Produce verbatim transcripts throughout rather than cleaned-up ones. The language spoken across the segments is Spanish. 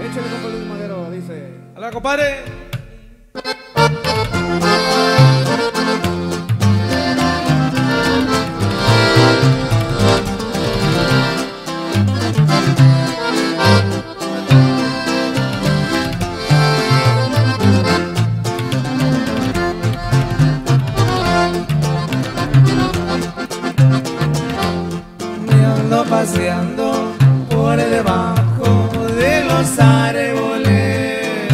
Échale, compa Luis Madero, dice. Hola, compadre. Me ando paseando por debajo de los árboles,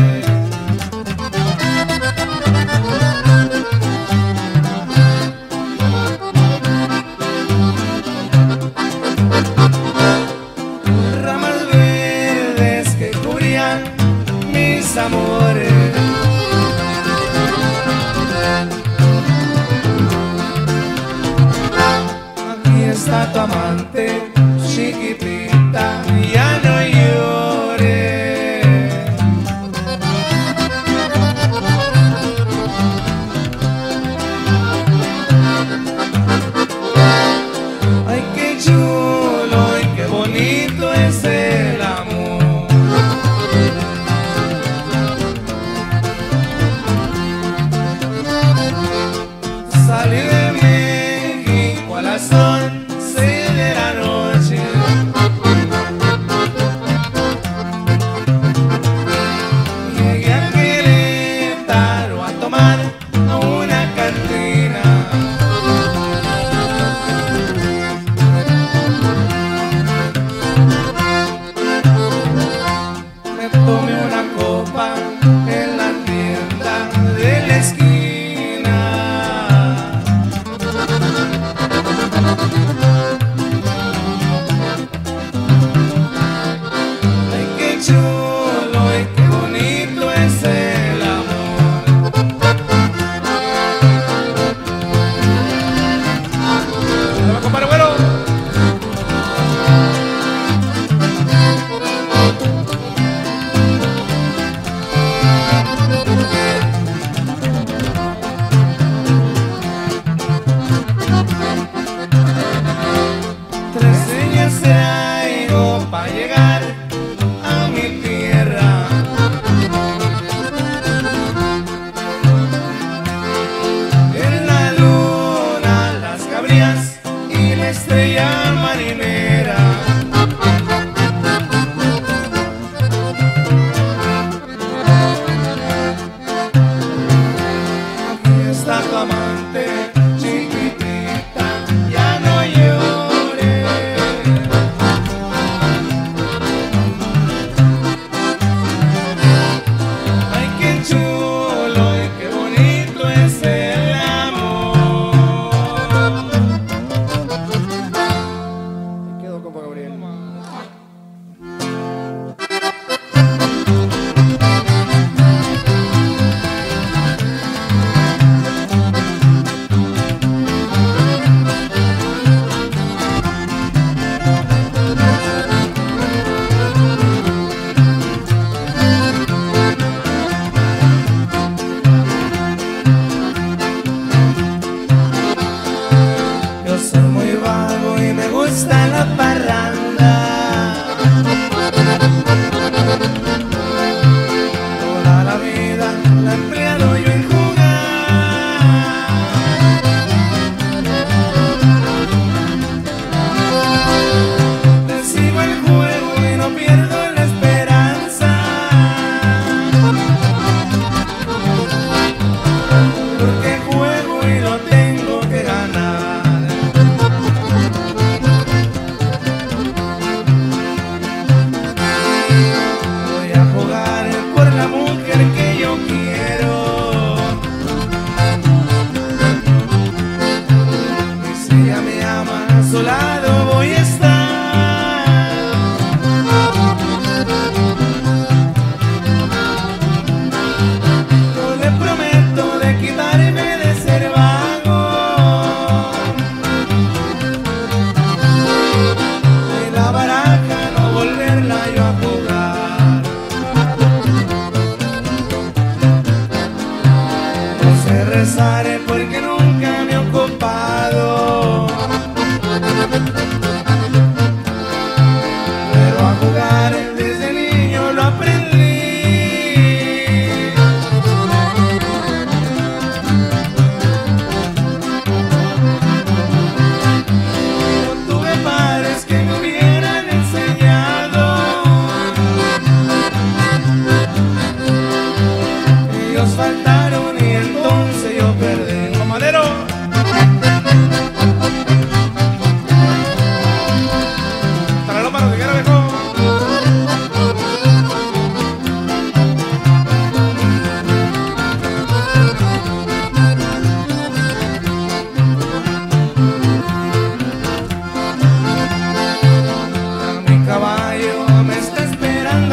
ramas verdes que cubrían mis amores. Aquí está tu amante, chiquitita, ya no llores. Ay, qué chulo y qué bonito es el amor. Salí de México a las once de la noche. Llegué a Querétaro a tomar a una cantina. Me tomé una copa en la tienda de la esquina. Ay, qué chulo y qué bonito es el amor. Hola, compadre, bueno. Tres señas traigo pa' llegar a mi tierra.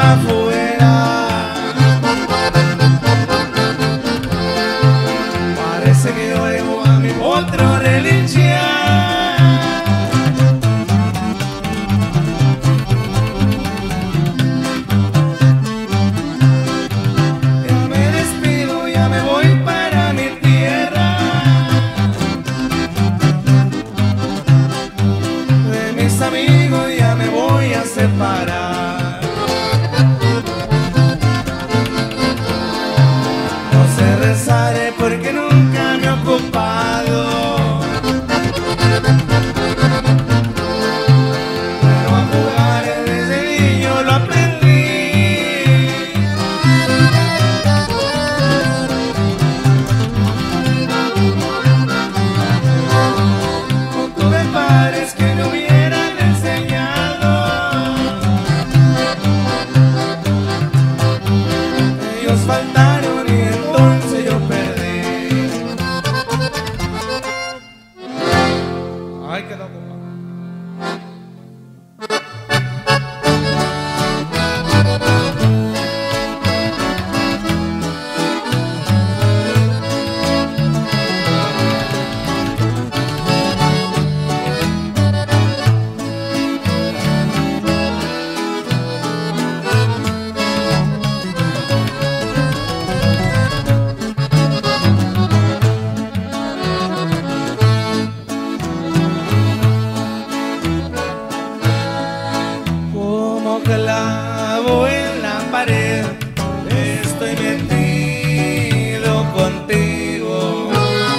afuera. Parece que oigo a mi otro relinchar. Amigos, ya me voy a separar. No sé rezar porque nunca me he ocupado, pero a jugar desde niño lo aprendí. No tuve padres que no hubieran enseñado. Ellos faltaron y entonces yo perdí. Ay, qué loco. Clavo en la pared, estoy metido contigo.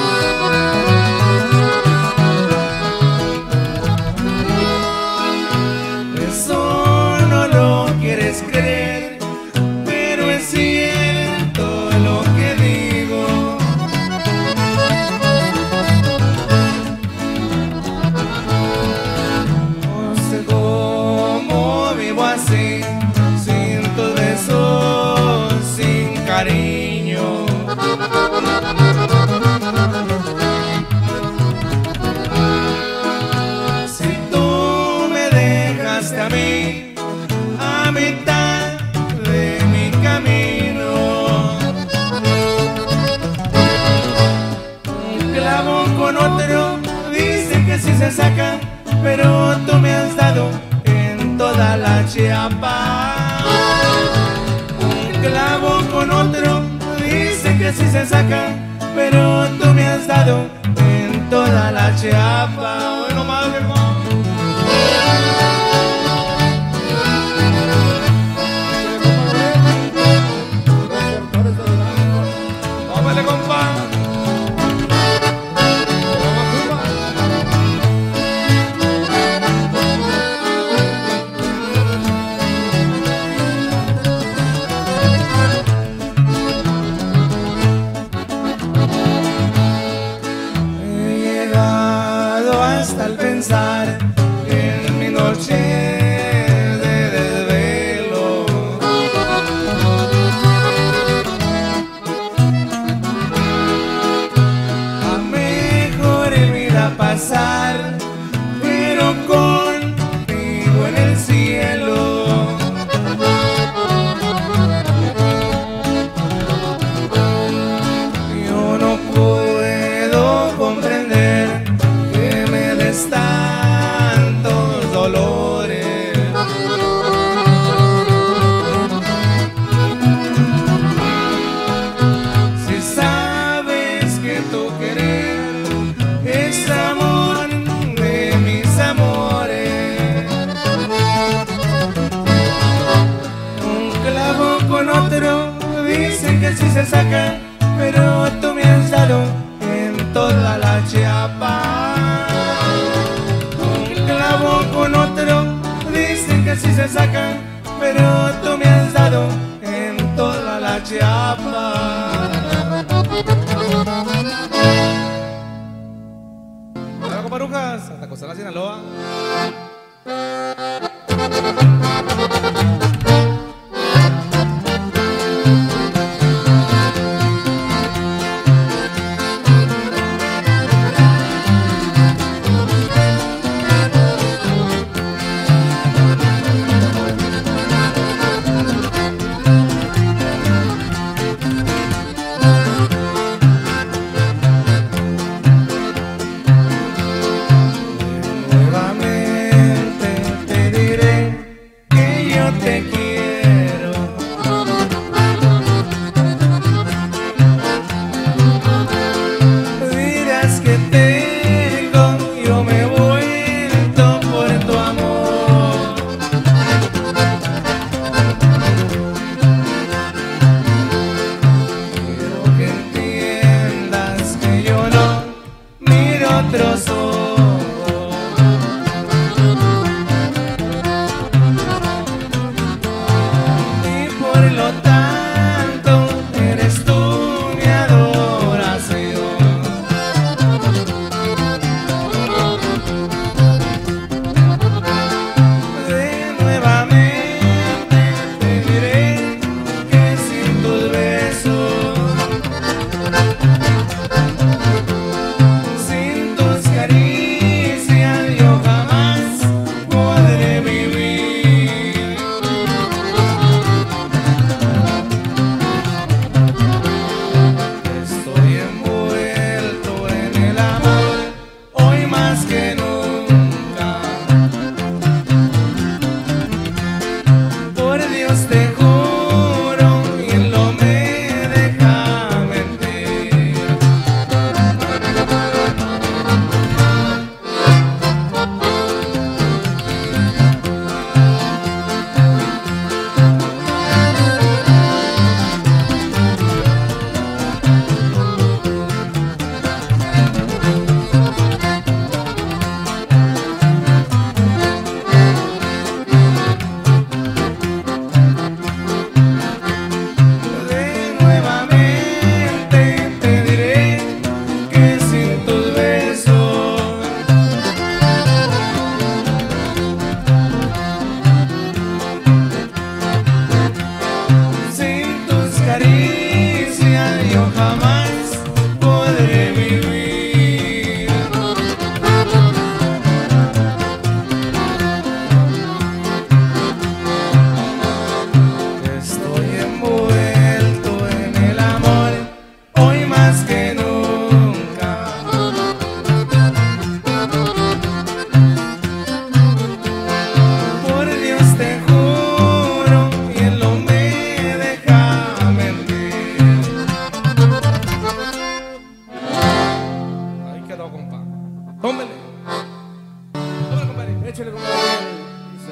Eso no lo quieres creer, pero es cierto lo que digo. No sé cómo vivo así, sin tus besos, sin cariño. Si tú me dejaste a mí a mitad de mi camino, un clavo con otro dice que sí se saca, pero tú me has dado en toda la Chiapa. Un clavo con otro dice que sí se saca, pero tú me has dado en toda la Chiapa. Bueno, más que más. Vámonos, compa. Al pensar en mi noche de desvelo, a mejor vida pasar, pero contigo en el cielo. Yo no puedo comprender tantos dolores. Si sabes que tu querer es amor de mis amores, un clavo con otro dicen que sí se saca, pero tú me has dado en toda la Chiapa. Con otro dicen que sí se saca, pero tú me has dado en toda la Chiapa. Hola, comparujas, Santa Costala, Sinaloa. lo tanto, eres tú mi adoración. De nuevamente te diré que sin tus besos, sin tus caricias yo jamás podré vivir. Estoy envuelto en el amor, hoy más que nunca. Por Dios te juro, y no me deja mentir. De nuevamente te diré que sin tus besos, sin tus caricias yo jamás podré vivir. Estoy envuelto en el amor, hoy más que nunca. Por Dios te juro, y él no me deja mentir. Ahí quedó, compa. Tómele. Tómele, compadre. Échale como dice.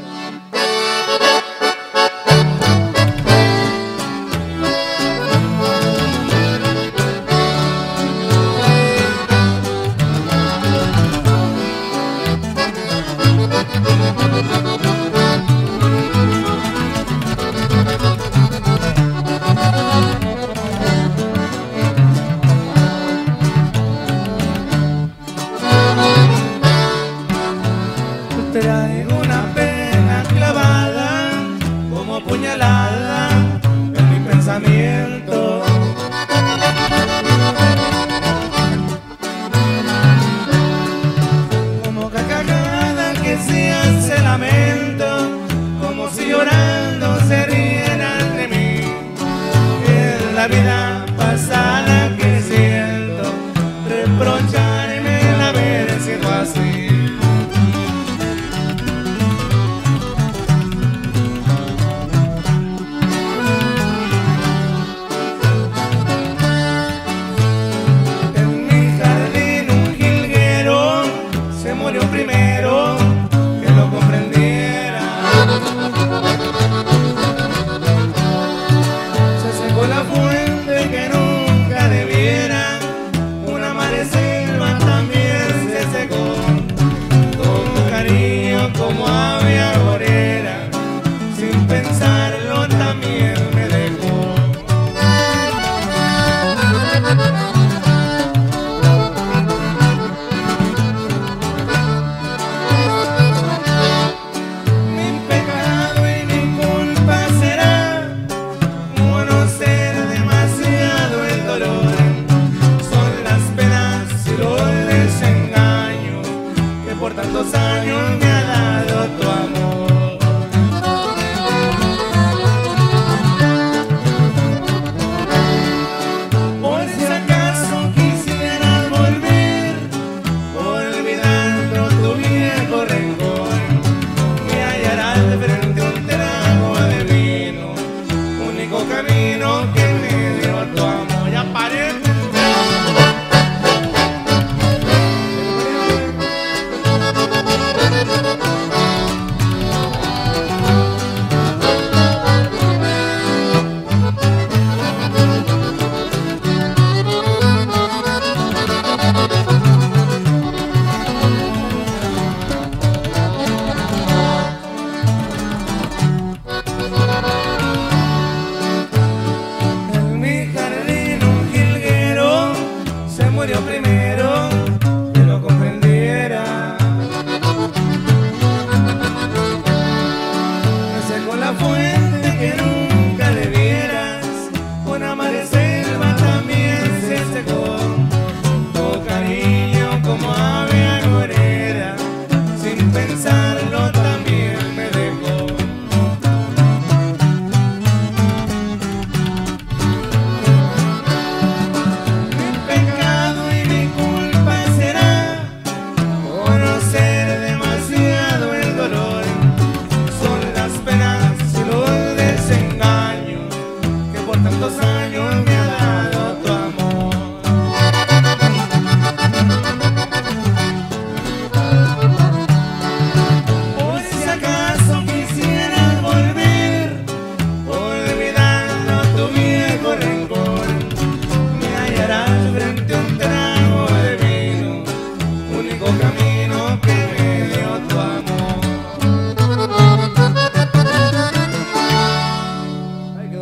Traigo una pena clavada como puñalada en mi pensamiento. Como carcajada que se hace lamento, como si llorando se rieran de mí. En la vida pasada que siento, reprocharme el haber sido así. En mi jardín un jilguero se murió primero que lo comprendiera. Se secó la fuente que nunca debiera, una mareselva también se secó. Con cariño como ave agorera, sin pensarlo también me dejó. Mi pecado y mi culpa será conocer demasiado el dolor. Son las penas y los desengaños que por tantos años me ha dado tu amor. Por si acaso quisieras volver, olvidando tu viejo rencor, me hallarás de frente un trago de vino, único camino que me dio tu amor. Ya paré.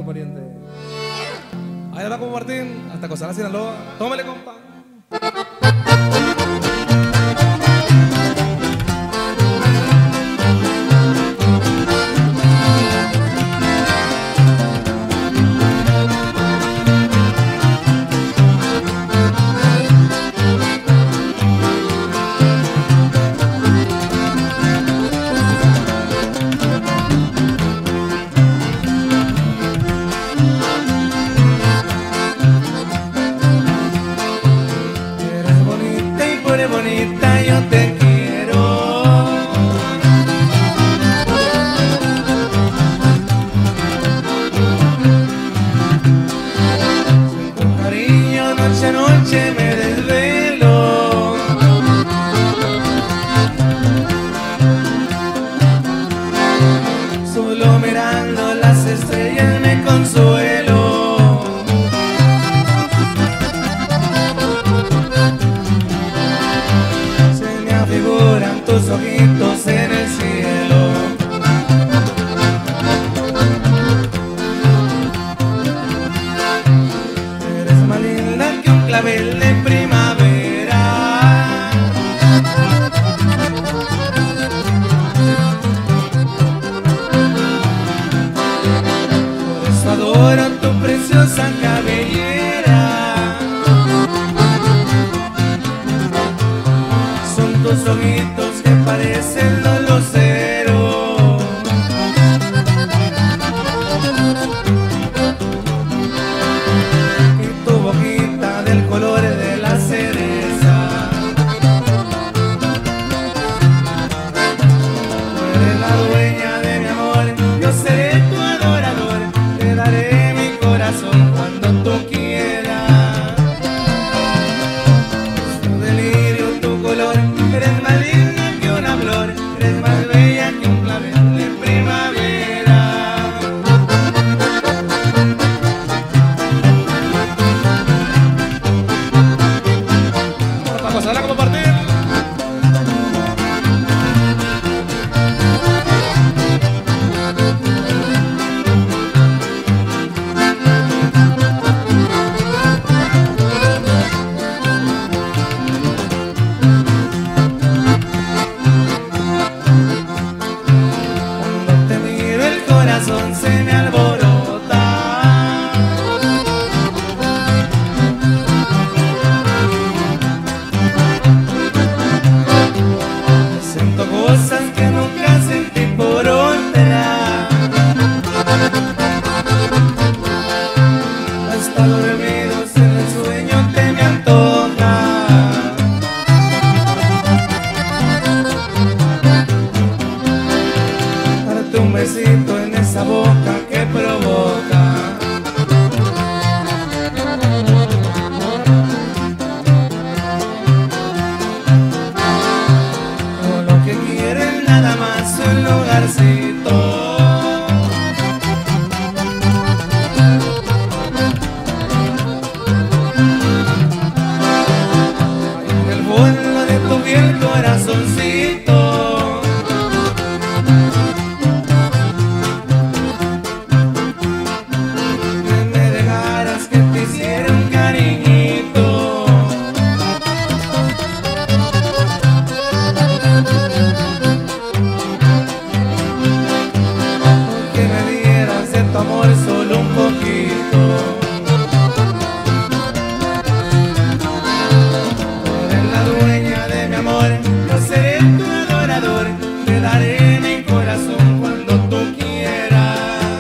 quedó pariente. Ahí va con Martín, hasta Cosala, Sinaloa. Tómale, compa. Bonita, yo te quiero. Con cariño noche a noche me desvelo. Solo mirando las estrellas me consuelo. Figuran tus ojitos en el cielo. Eres más linda que un clavel de primavera. Por eso adoro tu preciosa cabellera. Tus ojitos que parecen los luceros. Y tu boquita del color de la cereza. Tú eres la dueña de mi amor, yo seré tu adorador. Te daré mi corazón cuando tú quieras. Tu delirio, tu color. Eres más linda que una flor, eres más bella que un clavel de primavera. Para pasarla como partir. Se me alborota. Siento cosas que nunca sentí por otra. Hasta dormidos en el sueño te me antoja. Darte un besito en esa boca que provoca. Todo lo que quieren nada más un lugarcito. En el fondo de tu piel, corazoncito. Amor, solo un poquito. Tú eres la dueña de mi amor, yo seré tu adorador. Te daré mi corazón cuando tú quieras.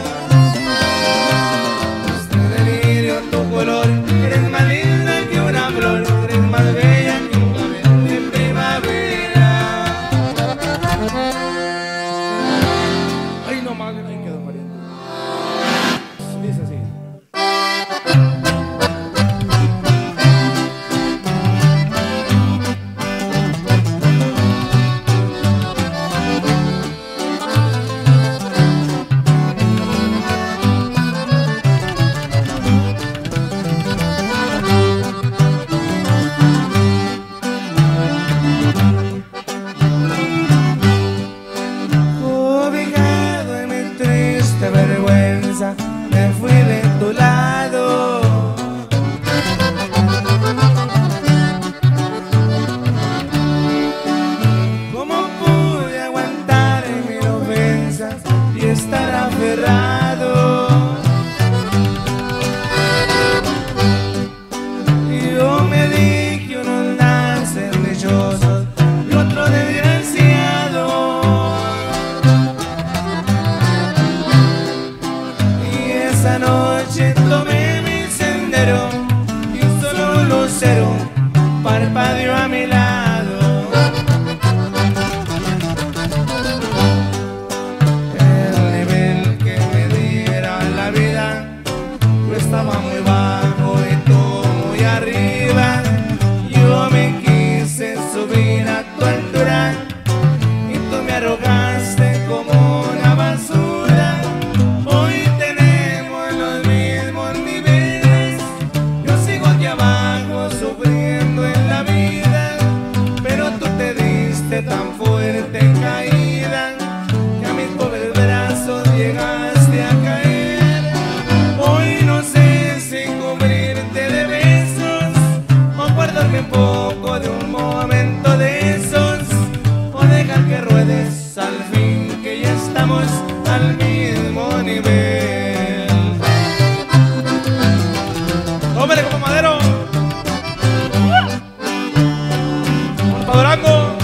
Este delirio, tu color, eres más linda que una flor, eres más bella que un clavel de primavera. Ay, no más. Ahí quedó pariente. Dice así. fui de tu lado. ¿Cómo pude aguantar mil ofensas y estar aferrado? Yo me dije unos nacen dichosos y otro desgraciado. Y esa noche tomé mi sendero y un solo lucero parpadeó a mi lado. El nivel que me diera la vida, yo estaba muy bajo y tú muy arriba. Yo me quise subir a tu altura y tú me arrojaste como una basura. Hoy tenemos los mismos niveles, yo sigo aquí abajo sufriendo en la vida, pero tú te diste tan fuerte caída que a mis pobres brazos llegaste a caer. Hoy no sé si cubrirte de besos o guardarme un poco de un momento de esos, o dejar que ruedes al fin, que ya estamos al mismo nivel. Tómele como Madero. Vamos pa' Durango.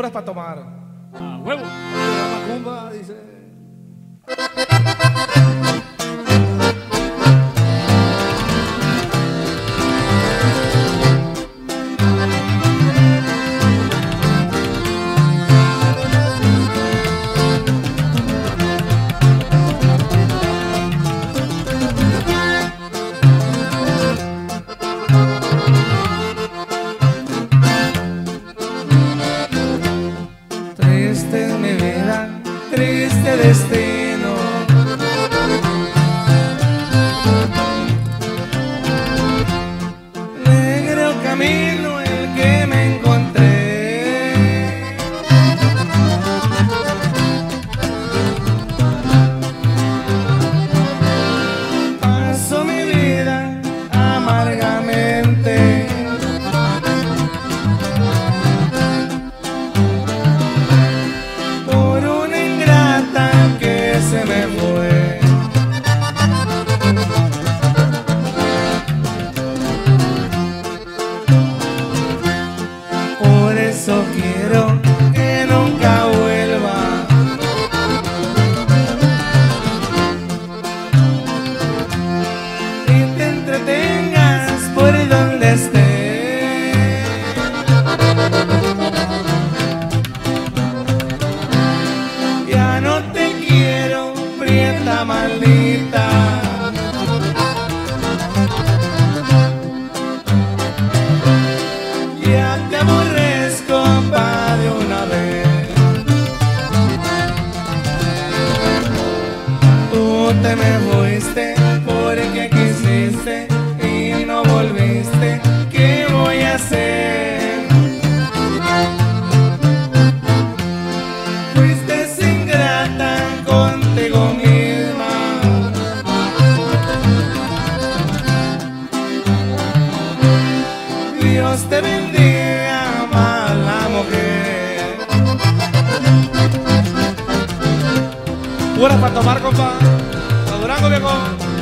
puras para tomar. A huevo. Macumba dice. Triste es mi vida, triste destino. Negro camino el que me encontré. Paso mi vida amargamente. Por una ingrata que se me fue. Por eso quiero que nunca vuelva. Y te entretengas por donde estés. Ya no te quiero, prieta maldita. Ya te aborrezco, pa' de una vez. Tú te me fuiste porque quisiste y no volviste. ¿Qué voy a hacer? Fuiste ingrata contigo misma. Dios te bendiga, mala mujer. Pura para tomar, compa. A Durango, viejo.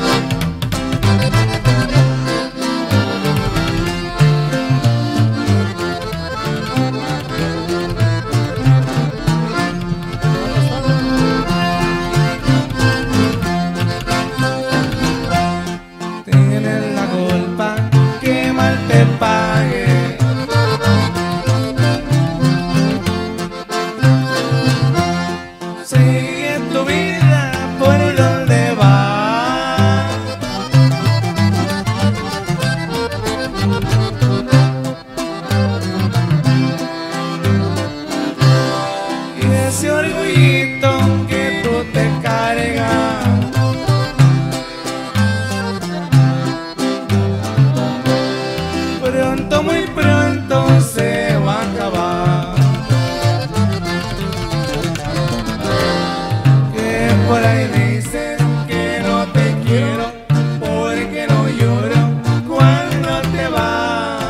Tienes la culpa que mal te pague. Sigue tu vida por donde vas. Y ese orgullito que tú te cargas, pronto, muy pronto se va a acabar. Que por ahí dicen que no te quiero porque no lloro cuando te vas.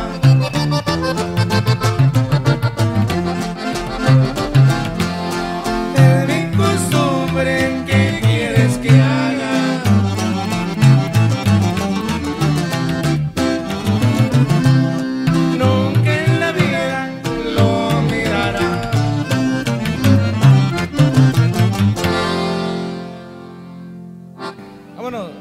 Es mi costumbre, ¿qué quieres que haga? Nunca en la vida lo mirará. Vámonos.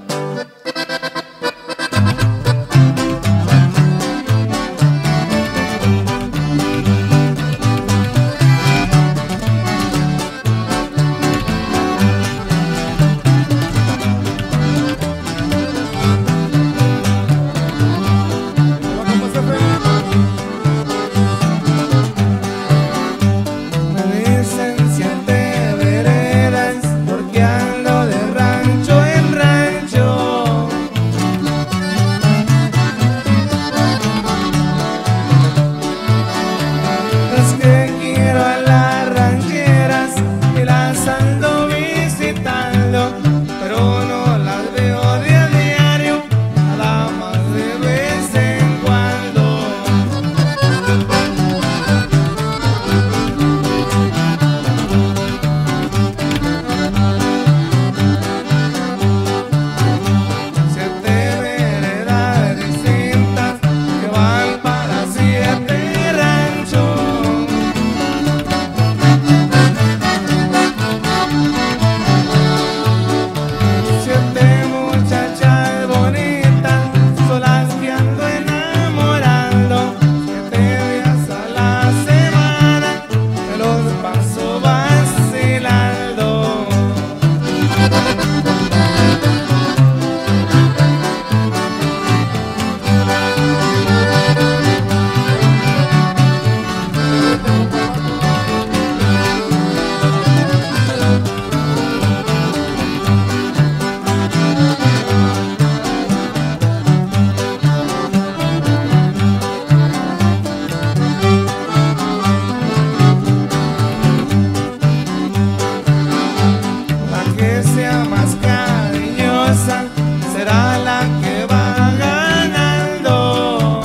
Me dicen siete veredas porque ando de rancho en rancho. que sea más cariñosa será la que va ganando.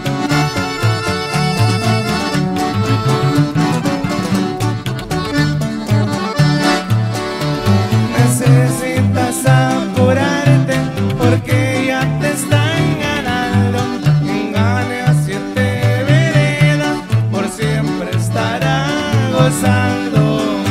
Necesitas apurarte porque ya te están ganando. Quien gane a siete veredas por siempre estará gozando.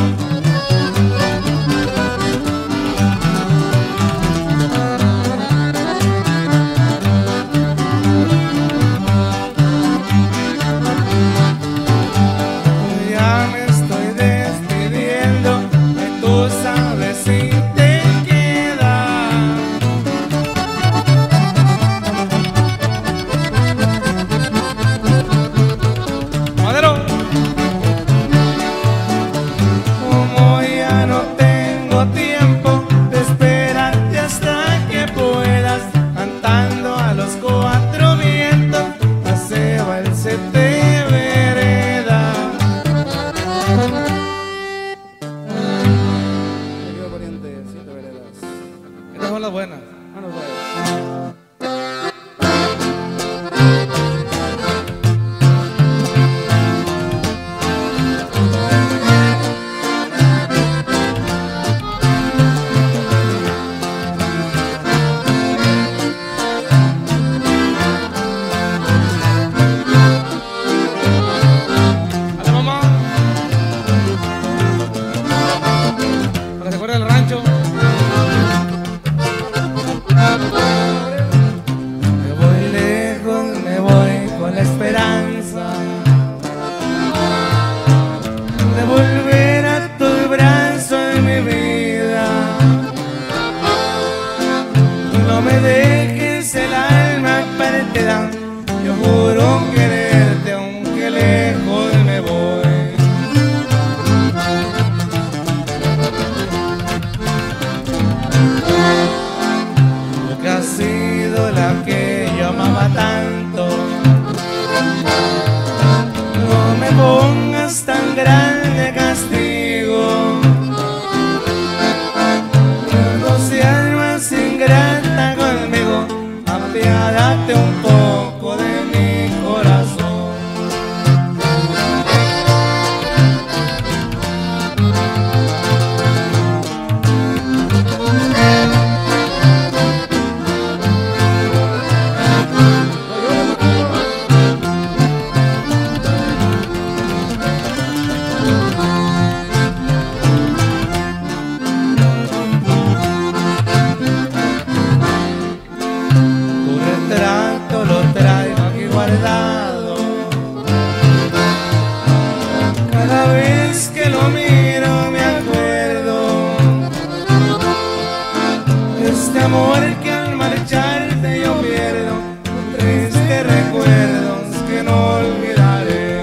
Ya me estoy despidiendo y tú sabes si te queda. Madero. Como ya no tengo tiempo de esperarte hasta que puedas, cantando a los cuatro vientos, se va el sete vereda. Me quedo pariente, siete veredas. Estas son las buenas. Ah, no puede. Dale, mamá. Para que se acuerde del rancho. Me voy lejos, me voy con la esperanza de volver a tu brazo en mi vida. No me dejes el alma partida, yo juro quererte aunque lejos me voy. Tú que has sido la que yo amaba tanto, no me pongas tan grande castigo. No seas más ingrata conmigo, apiádate un poco de mi corazón. Tu retrato lo traigo aquí guardado. Cada vez que lo miro me acuerdo de este amor que al marcharte yo pierdo, tristes recuerdos que no olvidaré.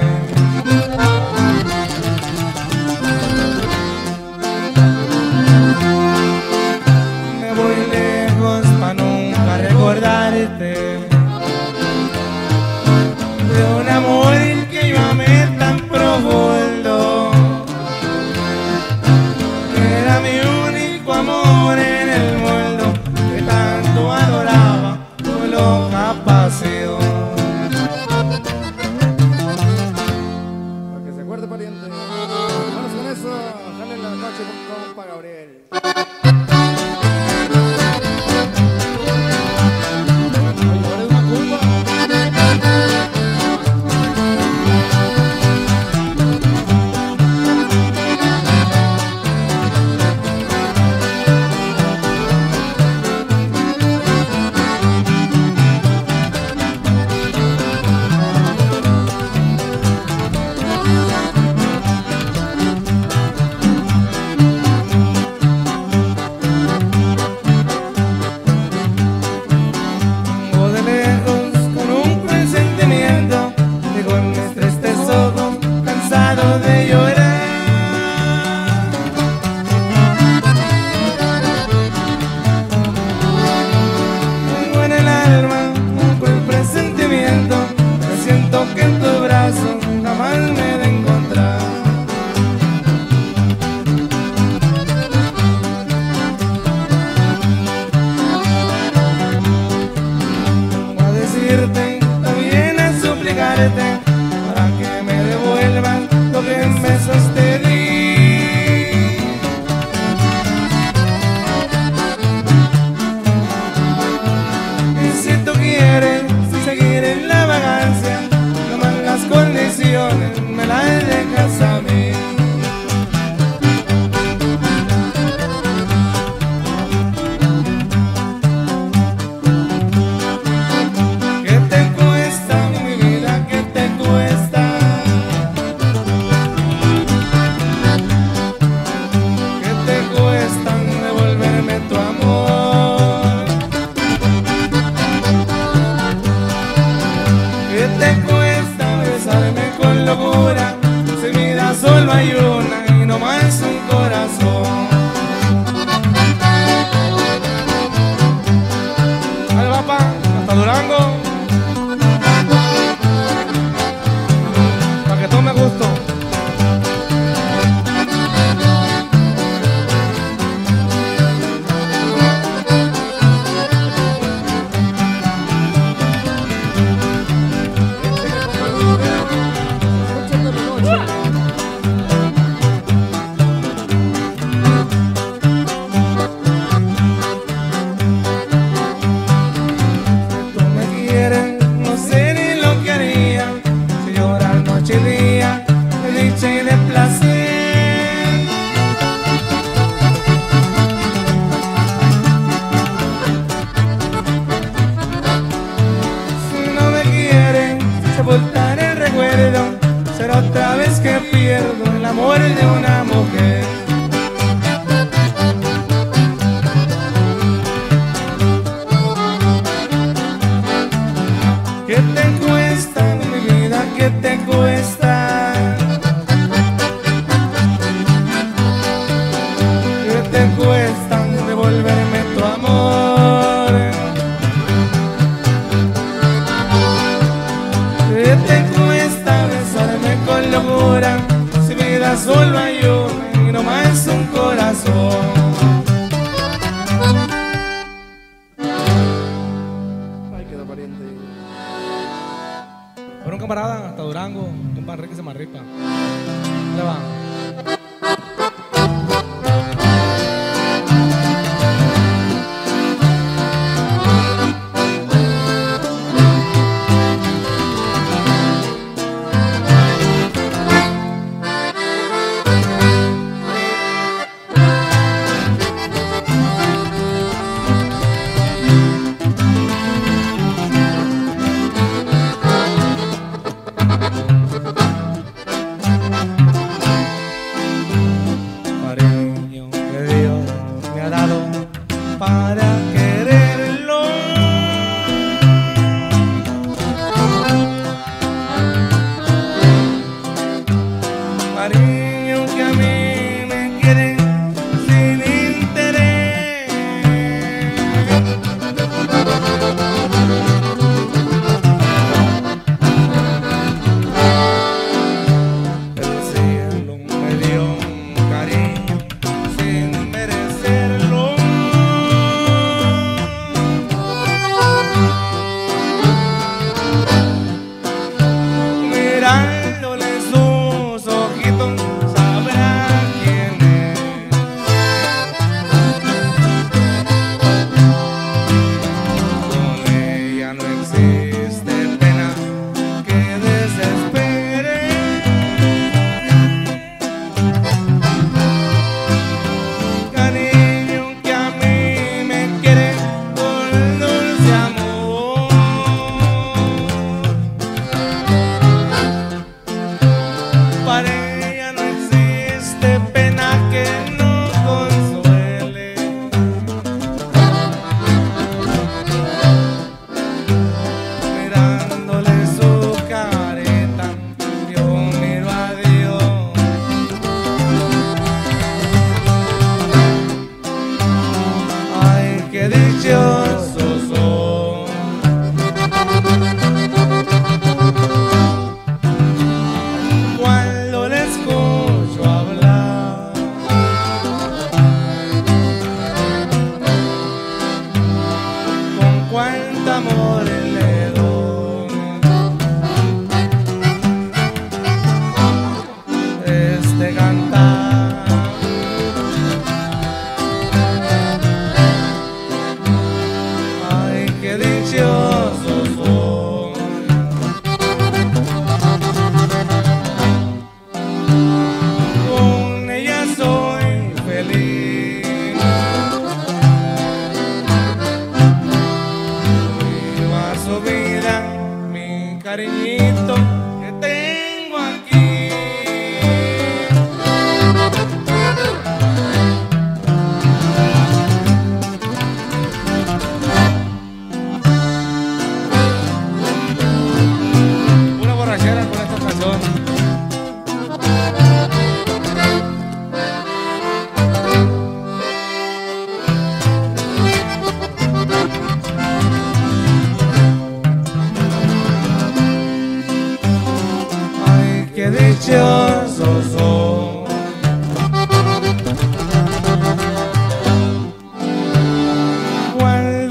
Me voy lejos pa' nunca recordarte de un amor que yo amé tan profundo. Era mi único amor en el mundo, que tanto adoraba tu loca pasión. Para que se acuerde, pariente. Vamos con eso. Jalen la noche con compa Gabriel. suplicarte para que me devuelvan lo que en besos te di. Y si tú quieres seguir en la vagancia, nomás las condiciones me las dejas a mí. ¿Qué te cuesta, mi vida? ¿Qué te cuesta? ¿Qué te cuesta devolverme tu amor? ¿Qué te cuesta besarme con locura? Si vida solo hay una y no más un corazón. Al papá, hasta Durango, para que tome gusto. Escuchando la noche. Si tú me quieres, no sé ni lo que haría. Si llorar noche y día, de dicha y de placer. Si no me quieren, sepultar el recuerdo, será otra vez que pierdo el amor de una mujer. ¿Qué te cuesta, mi vida? ¿Qué te cuesta? ¿Qué te cuesta devolverme tu amor? ¿Qué te cuesta besarme con locura? Si vida solo hay una y no más un corazón. Ay, quedó pariente. Por un camarada hasta Durango, un pan Enrique Samarripa. Le va. Cariño que Dios me ha dado para quererlo. Cariño que a mí me quiere sin interés. El cielo me dio un cariño sin merecerlo.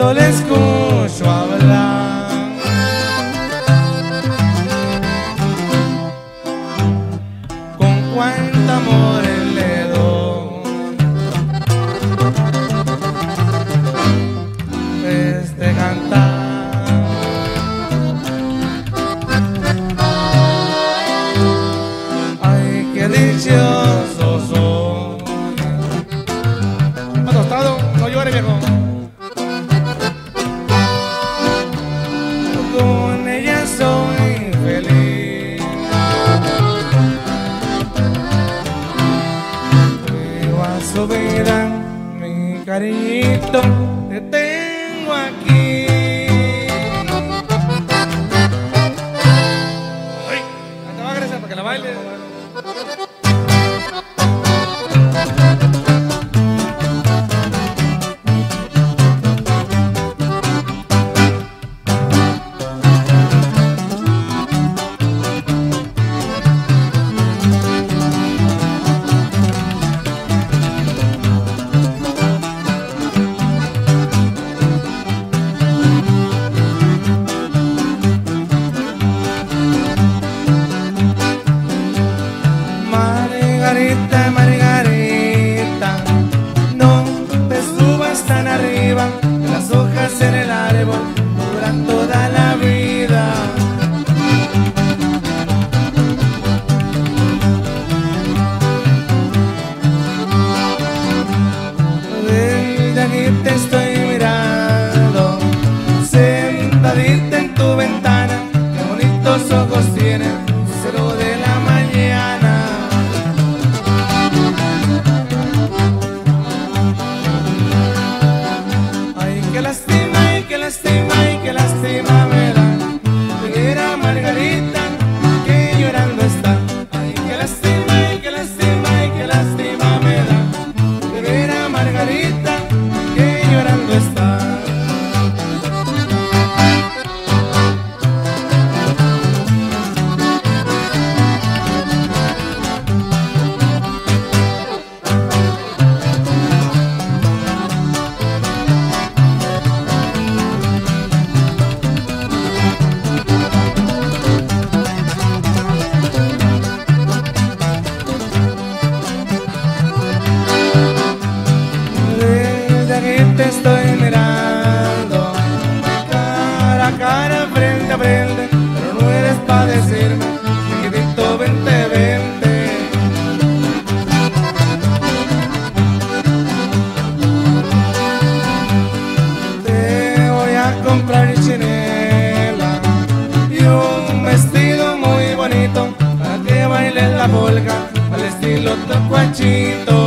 cuando le escucho hablar. Con cuánto amor le doy este cantar. Ay, qué dichoso soy. ¿Ha tostado? No llore, viejo. Con ella soy feliz. Vivo a su vida, mi cariñito, te tengo aquí. Ay, ahí te va a crecer para que la baile. Margarita, Margarita, no te subas tan arriba, las hojas en el árbol duran toda la vida. Desde aquí te estoy mirando, sentadita en tu ventana, qué bonitos ojos tienes, cero de la mañana. Qué lástima y qué lástima y qué lástima me da de ver a Margarita que llorando está. Ay, qué lástima y qué lástima y qué lástima me da de ver a Margarita que llorando está. Te estoy mirando cara a cara, frente a frente, pero no eres pa' decirme, chiquitito, vente, vente. Te voy a comprar chinela y un vestido muy bonito para que bailes la polka al estilo tacuachito.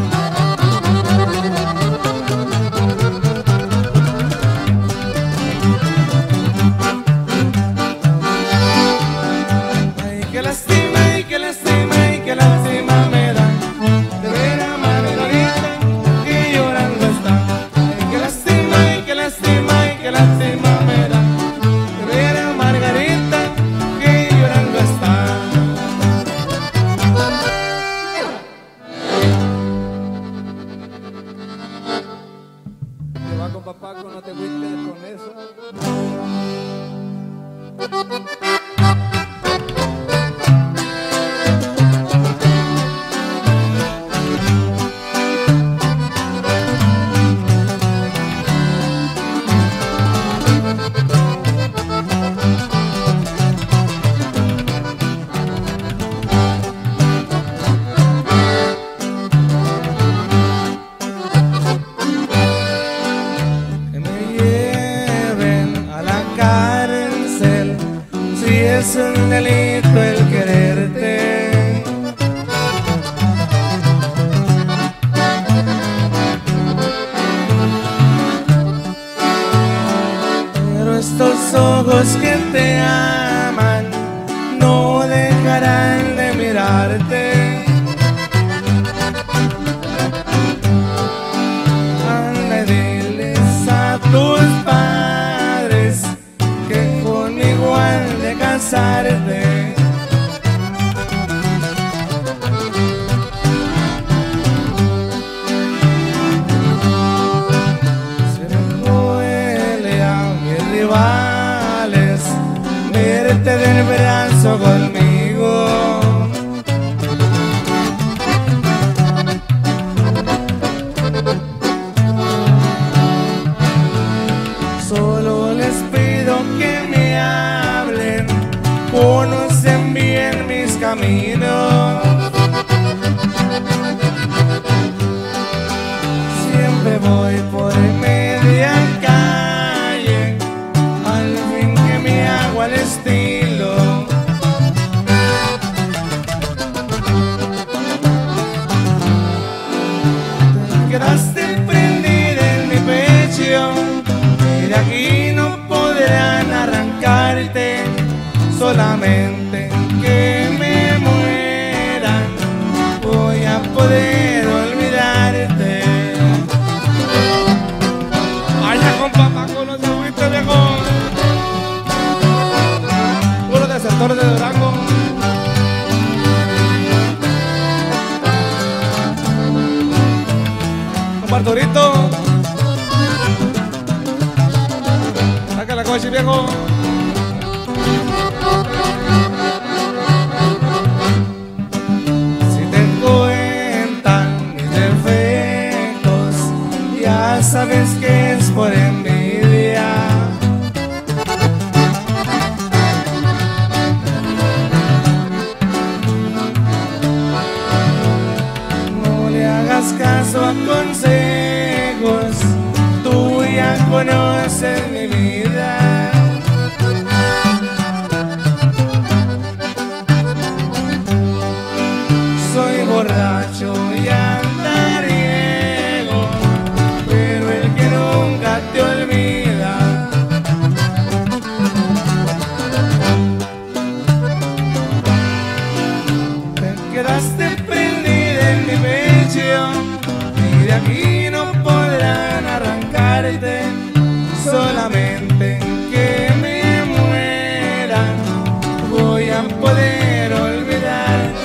Qué lástima y qué lástima y qué lástima me da de ver a Margarita que llorando está. Ay, qué lástima y qué lástima y qué lástima me da de ver a Margarita que llorando está. Te va con papá, no te fuiste con eso. Es un delito el quererte. Pero estos ojos que te aman no dejarán de mirarte. Anda y diles a tus padres que conmigo han de casarte. Se dejó hizo conmigo. Solo les pido que me hablen, conocen bien mis caminos. Siempre voy por media calle, al fin que me hago al estilo. Te quedaste prendida en mi pecho, y de aquí no podrán arrancarte. Solamente que me mueran voy a poder olvidarte. Ay, ya con papá con los agüitos, viejo. Puro del sector de Durango. Un Bartorito. Saca la coche, viejo. Si te cuentan mis defectos, ya sabes que es por envidia. No le hagas caso a consejos, tú ya conoces mi vida. Soy borracho y andariego, pero el que nunca te olvida. Te quedaste prendida en mi pecho, y de aquí no podrán arrancarte. Solamente que me mueran voy a poder olvidarte.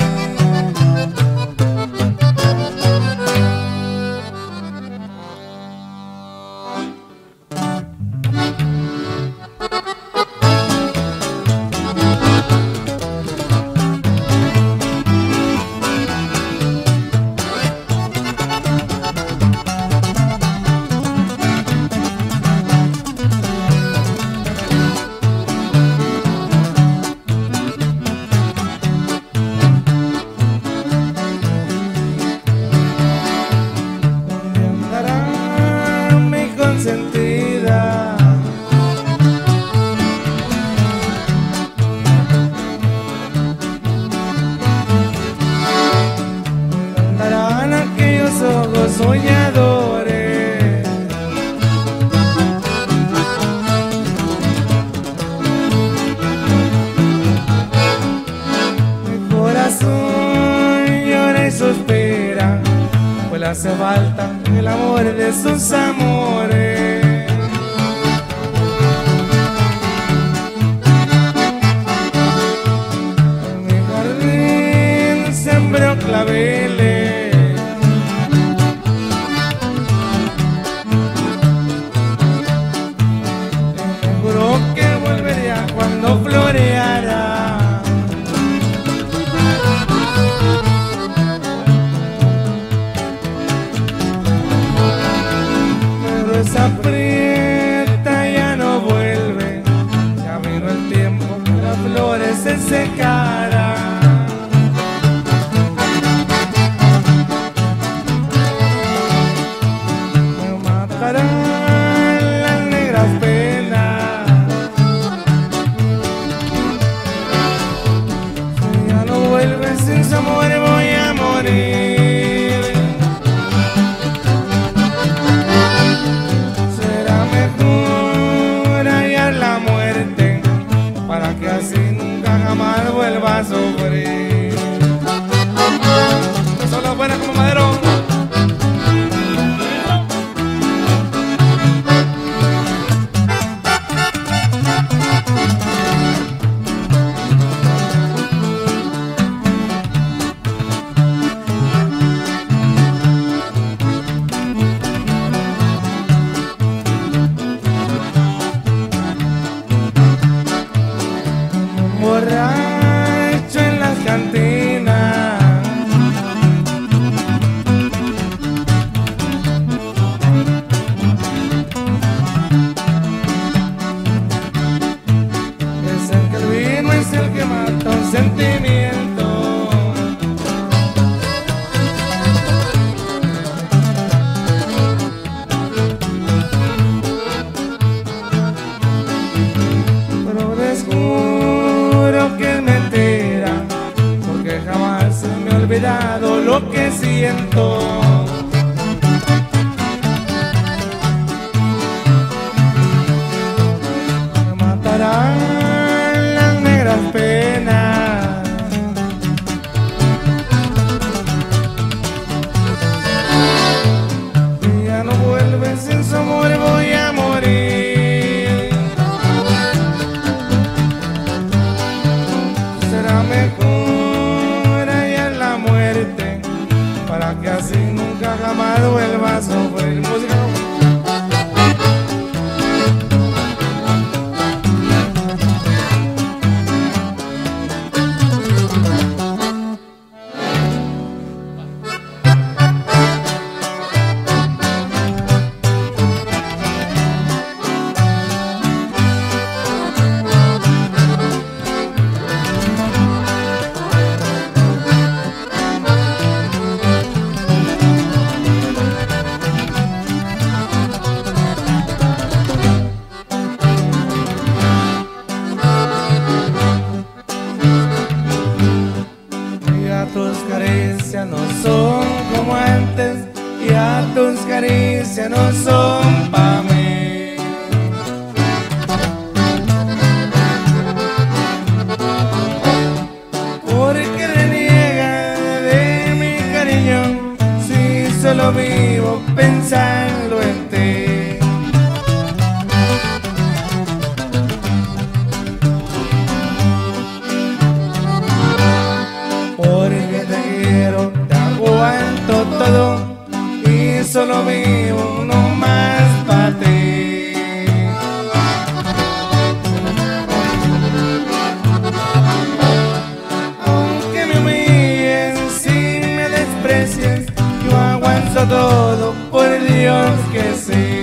Consentida, andarán aquellos ojos soñadores. Mi corazón llora y suspira, pues le hace falta el amor de sus amores. En mi jardín sembró claveles, me juró que volvería cuando floreara. Esa prieta ya no vuelve, ya vino el tiempo que las flores se secarán. Me matarán las negras penas, si ya no vuelves sin su amor voy a morir. Para que así nunca jamás vuelva a sufrir. Son las buenas como madero. viento. Me matarán las negras penas. Si ya no vuelves en su amor voy a morir. Será mejor allá en la muerte, para que así nunca jamás vuelva a sufrir. Música. Tus caricias no son como antes, ya tus caricias no son pa' mí. Porque reniega de mi cariño, si solo vivo pensando en ti. Porque te quiero, te aguanto todo y solo vivo nomás para ti. Aunque me humilles, si me desprecias, yo aguanto todo, por Dios que sí.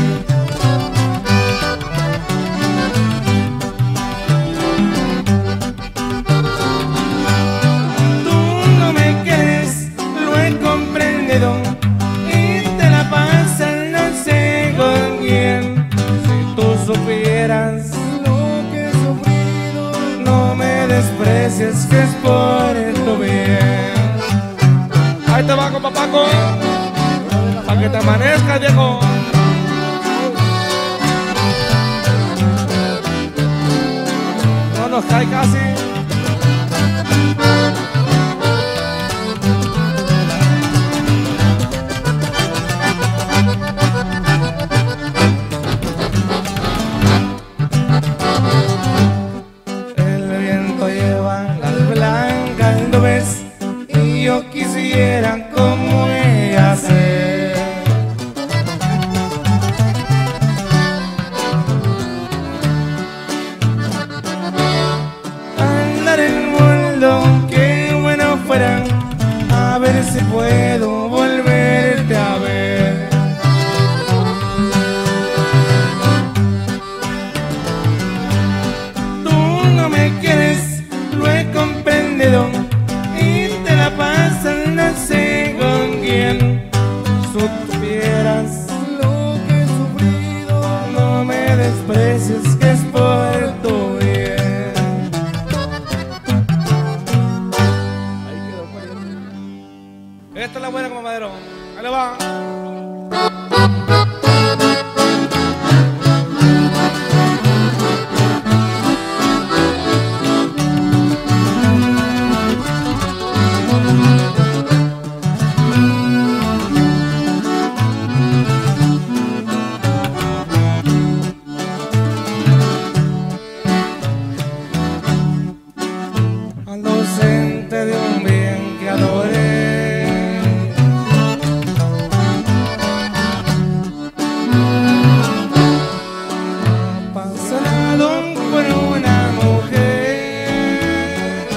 Y te la pasas no sé con quién. Si tú supieras lo que he sufrido, no me desprecies, que es por tu bien. Ahí te va, compa Paco, pa' que te amanezcas, viejo. No nos cae casi. Y yo quisiera como ella ser. Andar en el mundo, qué bueno fuera, a ver si puedo volverte a ver. Tú no me quieres, lo he comprendido, y te la pasas no sé con quién. Supieras lo que he sufrido, no me desprecies, que es por tu bien. Ahí quedó, pues. Esta es la buena como madero. Ahí le va. Docente de un bien que adoré, apasionado por una mujer.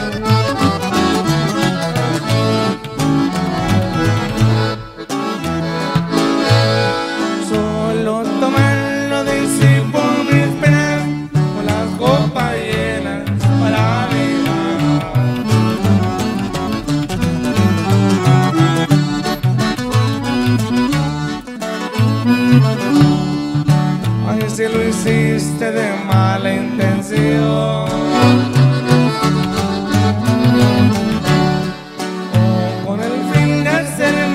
Solo tomarlo de sí por mis penas, con las copas llenas para mí. Ay, si lo hiciste de mala intención, o con el fin de hacer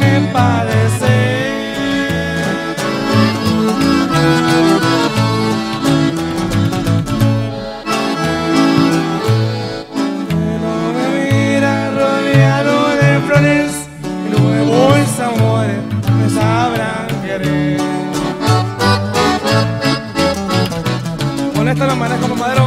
manejo, compadre.